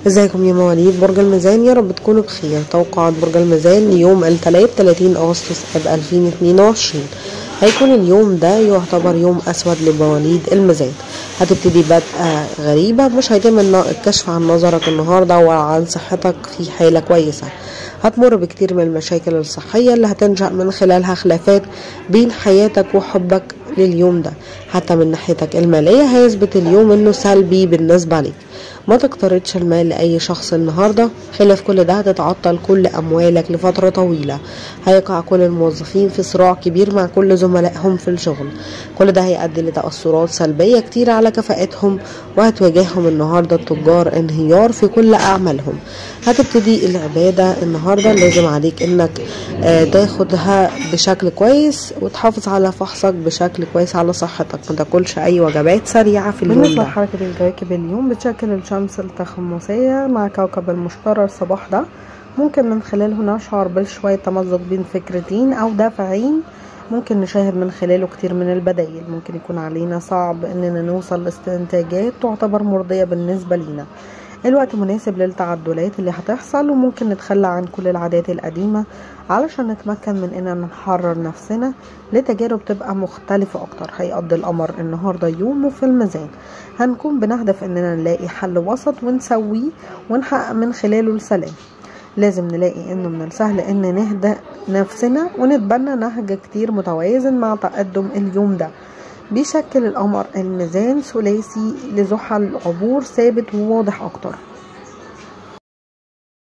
ازيكم يا مواليد برج الميزان؟ يا رب تكونوا بخير. توقعات برج الميزان ليوم الثلاث 30 اغسطس 2022. هيكون اليوم ده يعتبر يوم اسود لمواليد الميزان. هتبتدي بدء غريبة، مش هيتم الكشف عن نظرك النهاردة وعن صحتك في حالة كويسة. هتمر بكتير من المشاكل الصحية اللي هتنشأ من خلالها خلافات بين حياتك وحبك لليوم ده. حتى من ناحيتك المالية هيثبت اليوم انه سلبي بالنسبة لك. ما تقترضش المال لأي شخص النهاردة، خلاف كل ده هتتعطل كل أموالك لفترة طويلة. هيقع كل الموظفين في صراع كبير مع كل زملائهم في الشغل. كل ده هيؤدي لتأثرات سلبية كتير على كفاءتهم، وهتواجههم النهاردة التجار انهيار في كل أعمالهم. هتبتدي العبادة النهاردة، لازم عليك انك تاخدها بشكل كويس وتحافظ على فحصك بشكل كويس على صحتك. ما تاكلش اي وجبات سريعة في اليوم ده. بالنسبة لحركة الكواكب اليوم، بتشكل الشمس التخمسية مع كوكب المشتري الصباح ده. ممكن من خلاله نشعر بشوية تمزق بين فكرتين أو دافعين، ممكن نشاهد من خلاله كتير من البدايل. ممكن يكون علينا صعب اننا نوصل لاستنتاجات تعتبر مرضية بالنسبة لنا. الوقت مناسب للتعدلات اللي هتحصل، وممكن نتخلى عن كل العادات القديمة علشان نتمكن من اننا نحرر نفسنا لتجارب تبقى مختلفة اكتر. هيقضي القمر النهاردة يومه في الميزان. هنكون بنهدف اننا نلاقي حل وسط ونسويه ونحقق من خلاله السلام. لازم نلاقي انه من السهل ان نهدأ نفسنا ونتبنى نهج كتير متوازن مع تقدم اليوم ده. بيشكل القمر الميزان ثلاثي لزحل عبور ثابت وواضح اكتر.